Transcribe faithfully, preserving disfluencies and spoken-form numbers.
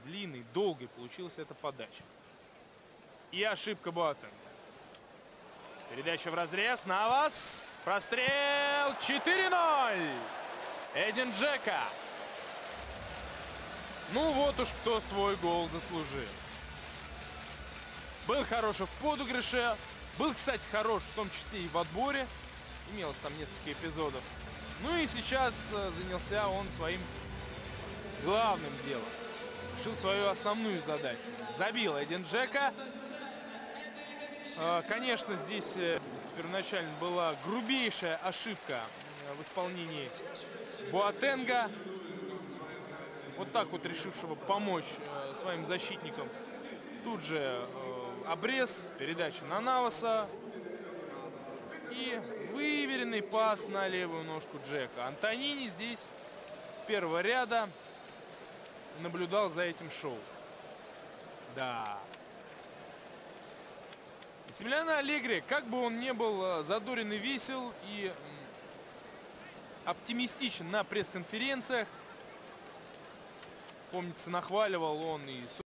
длинной, долгой получилась эта подача. И ошибка Боатенга. Передача в разрез. Навас. Прострел. четыре ноль. Эдин Джека. Ну вот уж кто свой гол заслужил. Был хорош в подыгрыше. Был, кстати, хорош в том числе и в отборе. Имелось там несколько эпизодов. Ну и сейчас занялся он своим главным делом. Решил свою основную задачу. Забил Эдин Джека. Конечно, здесь первоначально была грубейшая ошибка в исполнении Боатенга. Вот так вот решившего помочь своим защитникам. Тут же обрез, передача на Наваса. И выверенный пас на левую ножку Джека. Антонини здесь с первого ряда наблюдал за этим шоу. Да. Массимилиано Аллегри, как бы он ни был задорен и весел, и оптимистичен на пресс-конференциях, помнится, нахваливал он и